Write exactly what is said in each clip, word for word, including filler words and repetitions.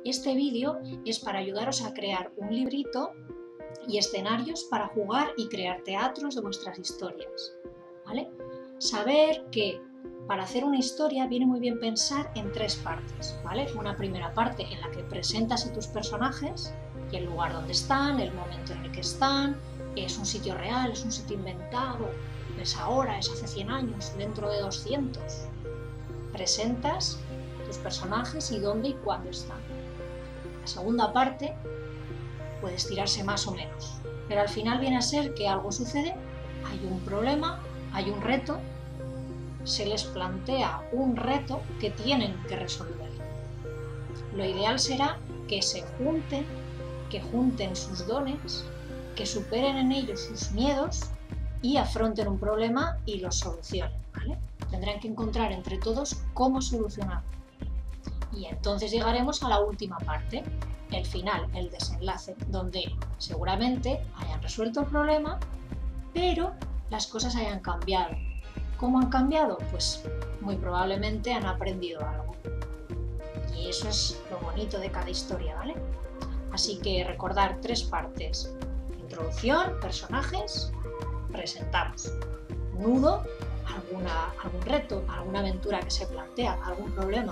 Este vídeo es para ayudaros a crear un librito y escenarios para jugar y crear teatros de vuestras historias, ¿vale? Saber que para hacer una historia viene muy bien pensar en tres partes, ¿vale? Una primera parte en la que presentas a tus personajes y el lugar donde están, el momento en el que están, es un sitio real, es un sitio inventado, es ahora, es hace cien años, dentro de doscientos. Presentas tus personajes y dónde y cuándo están. La segunda parte puede estirarse más o menos, pero al final viene a ser que algo sucede, hay un problema, hay un reto, se les plantea un reto que tienen que resolver. Lo ideal será que se junten, que junten sus dones, que superen en ellos sus miedos y afronten un problema y lo solucionen, ¿vale? Tendrán que encontrar entre todos cómo solucionarlo. Y entonces llegaremos a la última parte, el final, el desenlace, donde seguramente hayan resuelto el problema, pero las cosas hayan cambiado. ¿Cómo han cambiado? Pues muy probablemente han aprendido algo. Y eso es lo bonito de cada historia, ¿vale? Así que recordar tres partes: introducción, personajes, presentamos, nudo, alguna, algún reto, alguna aventura que se plantea, algún problema.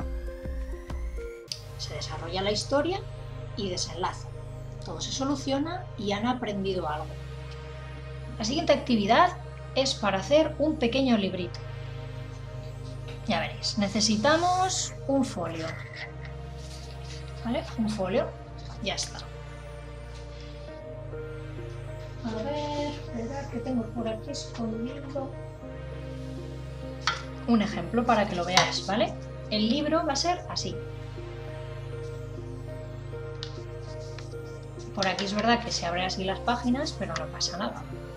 Se desarrolla la historia y desenlace. Todo se soluciona y han aprendido algo. La siguiente actividad es para hacer un pequeño librito. Ya veréis, necesitamos un folio. ¿Vale? Un folio, ya está. A ver, esperad que tengo por aquí escondido un ejemplo para que lo veáis, ¿vale? El libro va a ser así. Por aquí es verdad que se abren así las páginas, pero no pasa nada.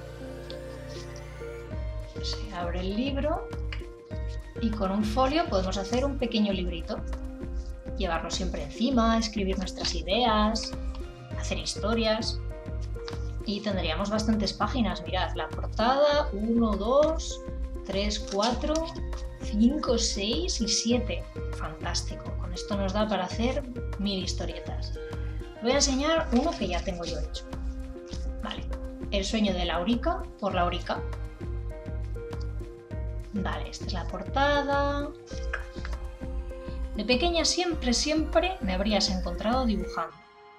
Se abre el libro y con un folio podemos hacer un pequeño librito. Llevarlo siempre encima, escribir nuestras ideas, hacer historias. Y tendríamos bastantes páginas. Mirad, la portada, uno, dos, tres, cuatro, cinco, seis y siete. Fantástico. Con esto nos da para hacer mil historietas. Voy a enseñar uno que ya tengo yo hecho. Vale. El sueño de Laurica por Laurica. Vale, esta es la portada. De pequeña siempre, siempre me habrías encontrado dibujando.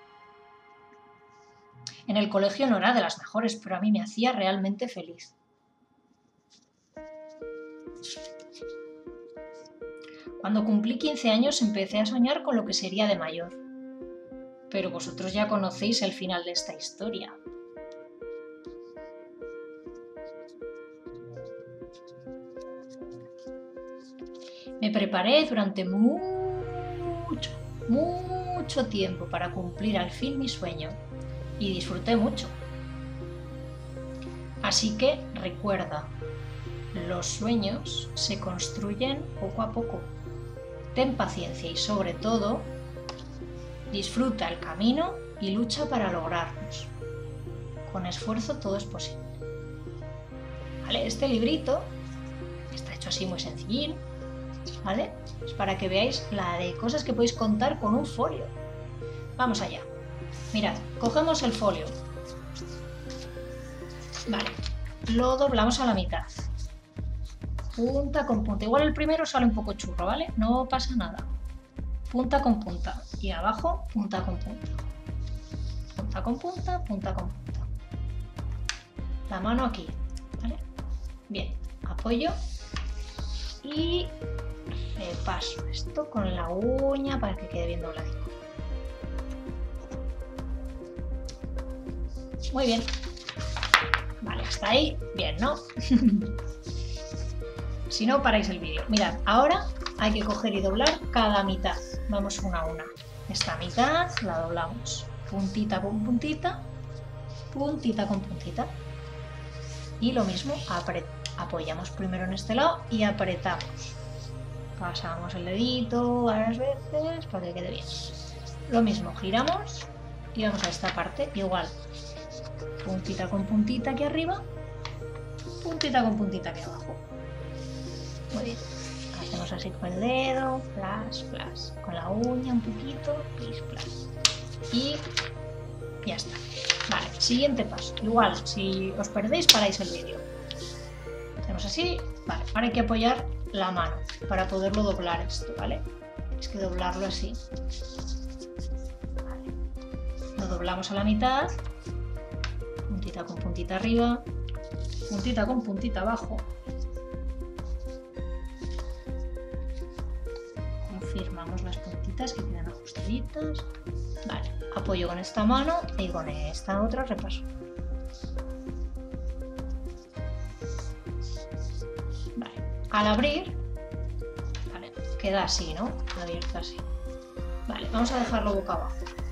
En el colegio no era de las mejores, pero a mí me hacía realmente feliz. Cuando cumplí quince años empecé a soñar con lo que sería de mayor. Pero vosotros ya conocéis el final de esta historia. Me preparé durante mucho, mucho tiempo para cumplir al fin mi sueño y disfruté mucho. Así que recuerda, los sueños se construyen poco a poco. Ten paciencia y sobre todo, disfruta el camino y lucha para lograrlos. Con esfuerzo todo es posible. ¿Vale? Este librito está hecho así muy sencillín, ¿vale? Es para que veáis la de cosas que podéis contar con un folio. Vamos allá. Mirad, cogemos el folio. Vale, lo doblamos a la mitad. Punta con punta. Igual el primero sale un poco churro, ¿vale? No pasa nada. Punta con punta. Y abajo, punta con punta. Punta con punta, punta con punta. La mano aquí, ¿vale? Bien, apoyo. Y repaso esto con la uña para que quede bien dobladito. Muy bien. Vale, hasta ahí, bien, ¿no? Si no, paráis el vídeo. Mirad, ahora hay que coger y doblar cada mitad. Vamos una a una. Esta mitad la doblamos. Puntita con puntita, puntita con puntita. Y lo mismo, apoyamos primero en este lado y apretamos. Pasamos el dedito varias veces para que quede bien. Lo mismo, giramos y vamos a esta parte, igual. Puntita con puntita aquí arriba, puntita con puntita aquí abajo. Muy bien. Hacemos así con el dedo, flash, flash. Con la uña un poquito, flash, flash. Y ya está. Vale, siguiente paso. Igual, si os perdéis, paráis el vídeo. Hacemos así. Vale, ahora hay que apoyar la mano para poderlo doblar esto, ¿vale? Es que doblarlo así. Vale. Lo doblamos a la mitad. Puntita con puntita arriba. Puntita con puntita abajo. Confirmamos las puntitas que quedan ajustaditas. Vale, apoyo con esta mano y con esta otra repaso. Vale, al abrir, vale, queda así, ¿no? Abierto así. Vale, vamos a dejarlo boca abajo.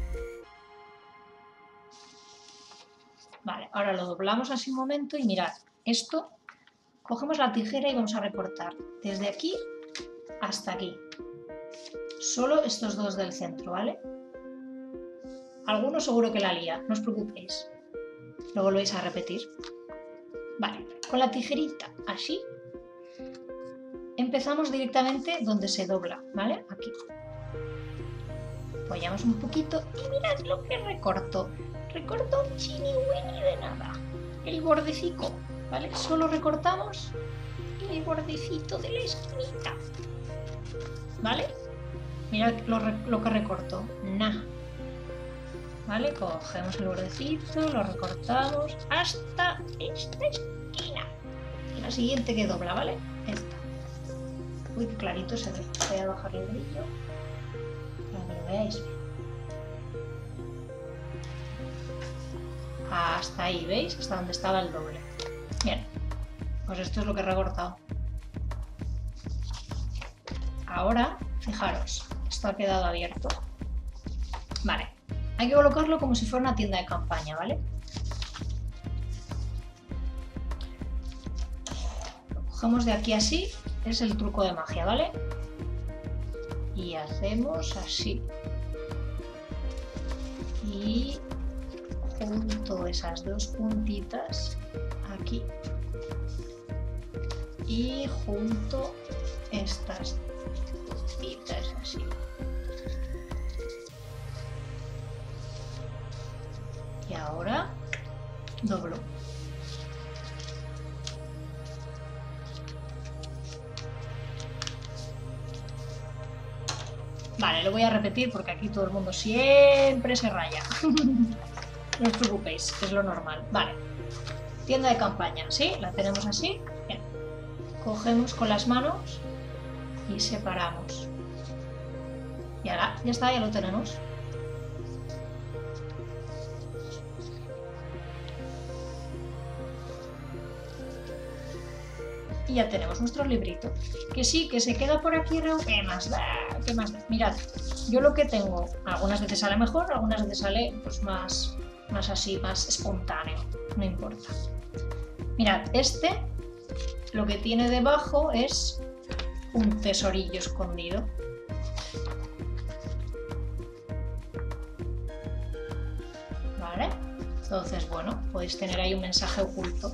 Vale, ahora lo doblamos así un momento y mirad, esto, cogemos la tijera y vamos a recortar desde aquí hasta aquí. Solo estos dos del centro, ¿vale? Alguno seguro que la lía, no os preocupéis. Lo volvéis a repetir. Vale, con la tijerita así, empezamos directamente donde se dobla, ¿vale? Aquí. Apoyamos un poquito y mirad lo que recorto. Recorto un chini winny de nada. El bordecico, ¿vale? Solo recortamos el bordecito de la esquinita. ¿Vale? Mirad lo, lo que recorto. Nah. ¿Vale? Cogemos el bordecito, lo recortamos hasta esta esquina. Y la siguiente que dobla, ¿vale? Esta. Uy, qué clarito se ve. Voy a bajarle el brillo para que lo veáis bien. Hasta ahí, ¿veis? Hasta donde estaba el doble. Bien, pues esto es lo que he recortado. Ahora, fijaros, esto ha quedado abierto. Vale, hay que colocarlo como si fuera una tienda de campaña, ¿vale? Lo cogemos de aquí así, es el truco de magia, ¿vale? Y hacemos así. Y junto esas dos puntitas aquí y junto estas puntitas así. Y ahora doblo. Vale, lo voy a repetir porque aquí todo el mundo siempre se raya. No os preocupéis, es lo normal. Vale, tienda de campaña, ¿sí? La tenemos así. Bien. Cogemos con las manos y separamos. Y ahora, ya está, ya lo tenemos. Y ya tenemos nuestro librito. Que sí, que se queda por aquí, ¿qué más da? ¿Qué más da? Mirad, yo lo que tengo, algunas veces sale mejor, algunas veces sale pues más... más así, más espontáneo, no importa. Mirad, este lo que tiene debajo es un tesorillo escondido. ¿Vale? Entonces, bueno, podéis tener ahí un mensaje oculto.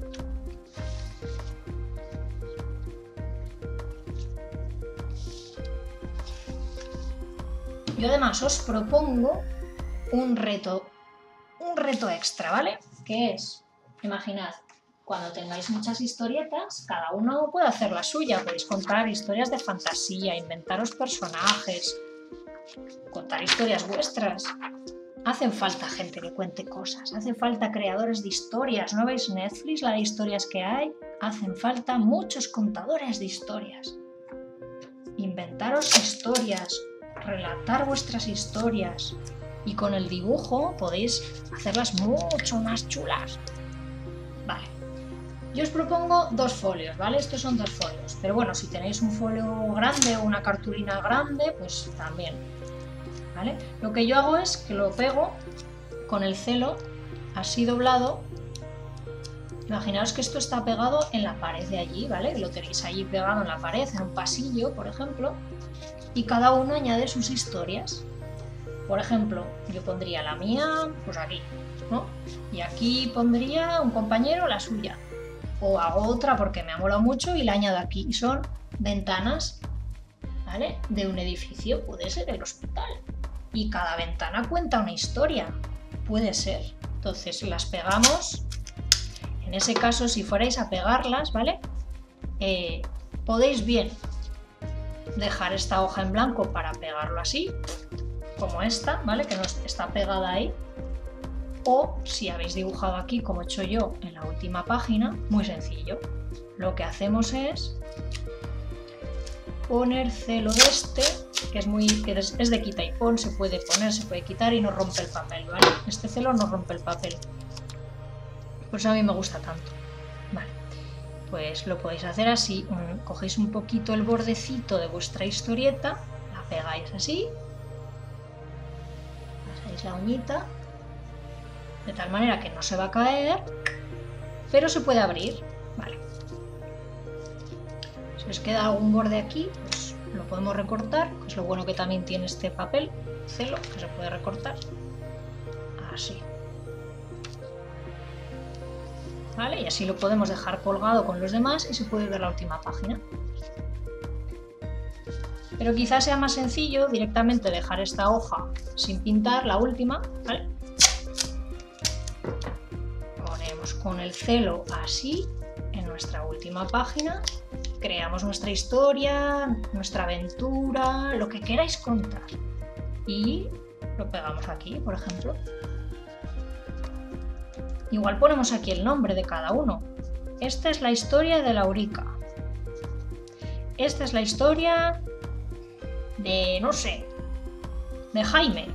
Yo además os propongo un reto un reto extra, ¿vale? Que es, imaginad, cuando tengáis muchas historietas, cada uno puede hacer la suya, podéis contar historias de fantasía, inventaros personajes, contar historias vuestras. Hacen falta gente que cuente cosas, hacen falta creadores de historias, ¿no veis Netflix, la de historias que hay? Hacen falta muchos contadores de historias. Inventaros historias, relatar vuestras historias. Y con el dibujo podéis hacerlas mucho más chulas. Vale. Yo os propongo dos folios, ¿vale? Estos son dos folios. Pero bueno, si tenéis un folio grande o una cartulina grande, pues también. ¿Vale? Lo que yo hago es que lo pego con el celo así doblado. Imaginaos que esto está pegado en la pared de allí, ¿vale? Lo tenéis allí pegado en la pared, en un pasillo, por ejemplo. Y cada uno añade sus historias. Por ejemplo, yo pondría la mía, pues aquí, ¿no? Y aquí pondría un compañero la suya. O hago otra porque me ha molado mucho y la añado aquí. Y son ventanas, ¿vale?, de un edificio, puede ser el hospital. Y cada ventana cuenta una historia, puede ser. Entonces las pegamos. En ese caso, si fuerais a pegarlas, ¿vale?, eh, podéis bien dejar esta hoja en blanco para pegarlo así, como esta, ¿vale?, que no está pegada ahí. O si habéis dibujado aquí, como he hecho yo en la última página, muy sencillo. Lo que hacemos es poner celo de este, que es muy que es, es de quita y pon, se puede poner, se puede quitar y no rompe el papel, ¿vale? Este celo no rompe el papel. Por eso a mí me gusta tanto. Vale, pues lo podéis hacer así. Cogéis un poquito el bordecito de vuestra historieta, la pegáis así, pasáis la uñita, de tal manera que no se va a caer, pero se puede abrir, ¿vale? Si os queda algún borde aquí, pues lo podemos recortar, que es lo bueno que también tiene este papel, celo, que se puede recortar, así. ¿Vale? Y así lo podemos dejar colgado con los demás y se puede ver la última página. Pero quizás sea más sencillo directamente dejar esta hoja sin pintar, la última, ¿vale? Ponemos con el celo así en nuestra última página, creamos nuestra historia, nuestra aventura, lo que queráis contar y lo pegamos aquí, por ejemplo. Igual ponemos aquí el nombre de cada uno. Esta es la historia de Laurica. Esta es la historia de, no sé, de Jaime.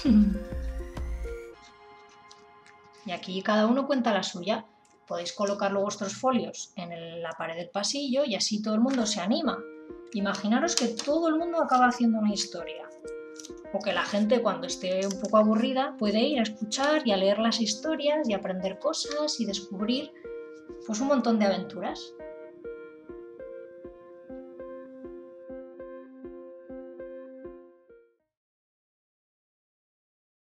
Y aquí cada uno cuenta la suya. Podéis colocarlo vuestros folios en la pared del pasillo y así todo el mundo se anima. Imaginaros que todo el mundo acaba haciendo una historia. O que la gente, cuando esté un poco aburrida, puede ir a escuchar y a leer las historias y aprender cosas y descubrir pues un montón de aventuras.